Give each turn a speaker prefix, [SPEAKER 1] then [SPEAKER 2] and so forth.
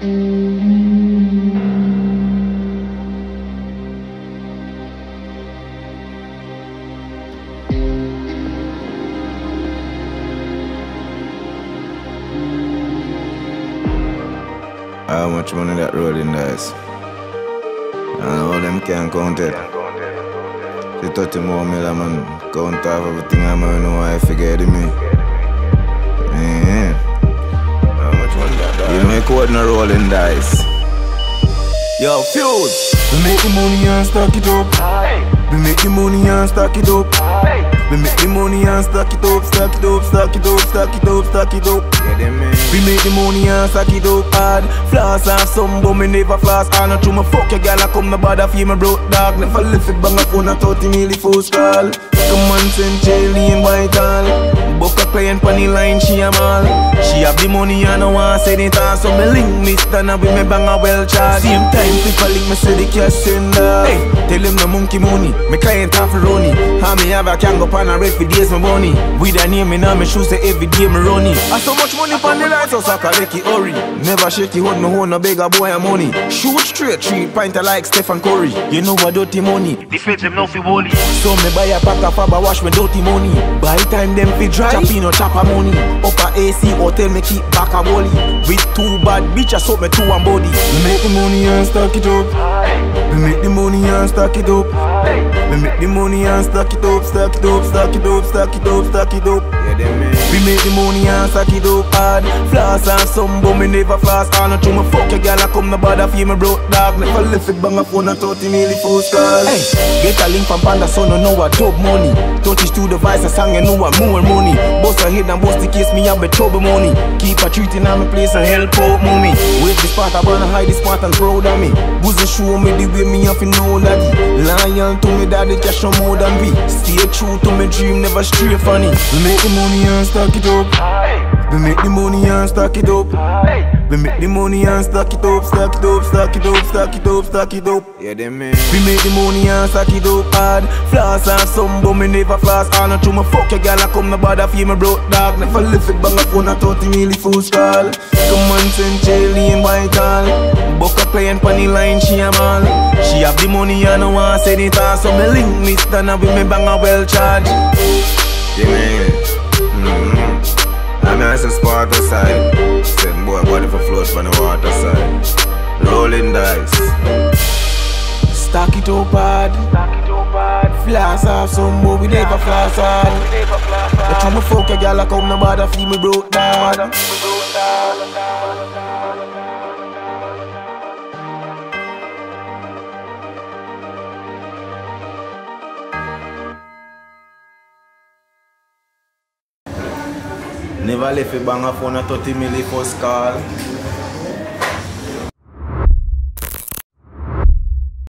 [SPEAKER 1] How much money that rolling dice? And all them can't count it. The 30 more million man count off everything I'm gonna know I forget me. Yeah. How much money that? You make what no rolling dice. Yo, Fuse!
[SPEAKER 2] We make the money and stack it up. We make the money and stack it up. We make the money and stack it up, stack it up, stack it up, stack it up, stack it up. We make the money and stack it up hard. Floss and some, but me never floss. I know through my fuck your girl, I come no bother feel my broke dog. Never lift it bang a phone and 30 milli first call. Come on, send Jelly and Whitehall. Book a client on the line, she a mall. She have the money and I want to send it on. So me link me stand up with me bang a well charge. Same time people link me say the cash sender. Hey, tell him no monkey money, me client half a runny. How me have a can go pan a red for days my money. With a name in my shoes say every day me runny. I so much money on the lights, so I can make it hurry. Never shake it, hold me hold no beggar boy a money. Shoot straight, 3 pint like Stephen Curry. You know what dirty money, the feds them no fi bully. So me buy a pack of fab, wash me dirty money. By time them fi dry, chop chopper money. Up a AC hotel me keep back a bully. With 2 bad bitch I soak me 2 and body. We make the money and stack it up. We make the money and stack it up. We make the money and stack it up, stack it up, stack it up, stack it up, stack it up. We make the money and stack it up hard. Floss and some, but me never floss. I know through my fuck your girl, I come no bother feel me broke dog. Never lift it bang a phone and 30 milli first call. Hey, get a link from Panda, so no know what dope money. 32 device a song, you know what more money. Bust a head and bust the case, me have the trouble money. Keep a treating on my place and help out mommy. With the Sparta, burn hide the Sparta and proud of me. Wasn't show me the way me have to know daddy. Loyal to me daddy, cash no more than me. Stay true to my dream, never stray funny. We make the money and stack it up. We make the money and stack it up. We make the money and stack it up, stack it up, stack it up, stack it up, stack it up.
[SPEAKER 1] Yeah, them man.
[SPEAKER 2] We make the money and stack it up hard. Floss and some, but me never floss. I know through my fuck your girl, I come no bother feel me broke dog. Never lift it bang a phone and 30 milli first call. Come on, send Jelly and Whitehall. Book a client on the line, she a mall. She have the money and I want to send it on. So me link me stand up with me bang a well charge.
[SPEAKER 1] Yeah, man. I'm nice and Sparta side. Send boy body for float from the water side. Rolling dice.
[SPEAKER 2] Stack it up hard. Floss off some more, we never floss hard. But through my fuck your girl, I come no bother feel me broke dog.
[SPEAKER 1] Never left a bang a phone a 30 milli first call.